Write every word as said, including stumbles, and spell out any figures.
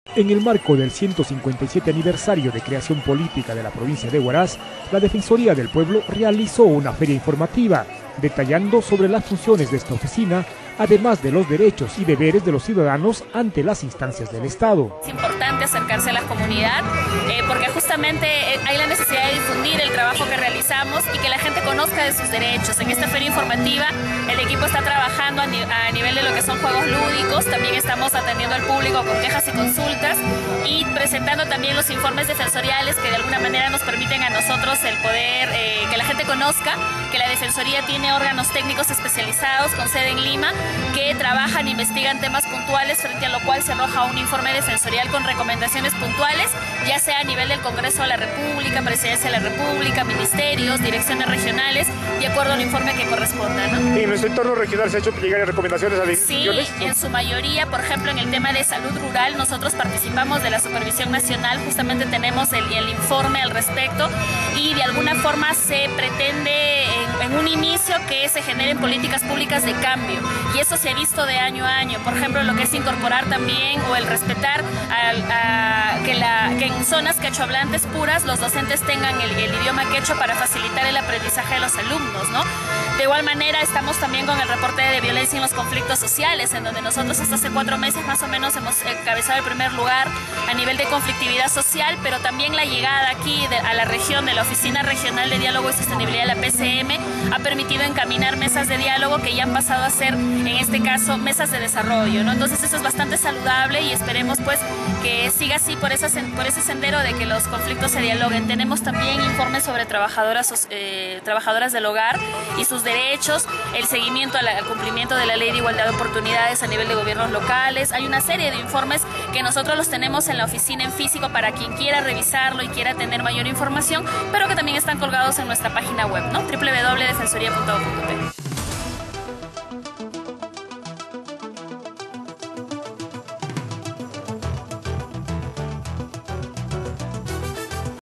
En el marco del ciento cincuenta y siete aniversario de creación política de la provincia de Huaraz, la Defensoría del Pueblo realizó una feria informativa, detallando sobre las funciones de esta oficina, además de los derechos y deberes de los ciudadanos ante las instancias del Estado. Es importante acercarse a la comunidad, eh, porque justamente hay la necesidad de difundir el trabajo que realizamos y que la gente conozca de sus derechos. En esta feria informativa, el equipo está trabajando a, ni a nivel de lo que son juegos lúdicos, también estamos atendiendo al público con quejas y consultas y presentando también los informes defensoriales que de alguna manera nos permiten a nosotros el poder eh, que la gente conozca que la Defensoría tiene órganos técnicos especializados con sede en Lima que trabajan e investigan temas puntuales, frente a lo cual se arroja un informe defensorial con recomendaciones puntuales, ya sea a nivel del Congreso de la República, Presidencia de la República, ministerios, direcciones regionales, de acuerdo al informe que corresponda, ¿no? ¿Y en nuestro entorno regional se ha hecho llegar recomendaciones a las instituciones? Sí, en su mayoría, por ejemplo, en el tema de salud rural, nosotros participamos de la Supervisión Nacional, justamente tenemos el, el informe al respecto y de alguna forma se pretende en, en un inicio que se generen políticas públicas de cambio y eso se ha visto de año a año. Por ejemplo, lo que es incorporar también o el respetar a, a, que, la, que en zonas quechohablantes puras los docentes tengan el, el idioma quechua para facilitar el aprendizaje de los alumnos, ¿no? De igual manera estamos también con el reporte de violencia en los conflictos sociales, en donde nosotros hasta hace cuatro meses más o menos hemos encabezado el primer lugar a nivel de conflictividad social, pero también la llegada aquí de, a la región de la Oficina Regional de Diálogo y Sostenibilidad de la P C M ha permitido encaminar mesas de diálogo que ya han pasado a ser, en este caso, mesas de desarrollo, ¿no? Entonces eso es bastante saludable y esperemos pues que siga así por, esa, por ese sendero de que los conflictos se dialoguen. Tenemos también informes sobre trabajadoras, eh, trabajadoras del hogar y sus derechos, el seguimiento al, al cumplimiento de la Ley de Igualdad de Oportunidades a nivel de gobiernos locales. Hay una serie de informes que nosotros los tenemos en la oficina en físico para quien quiera revisarlo y quiera tener mayor información, pero que también están colgados en nuestra página web, ¿no? doble u doble u doble punto defensoría punto gob punto pe.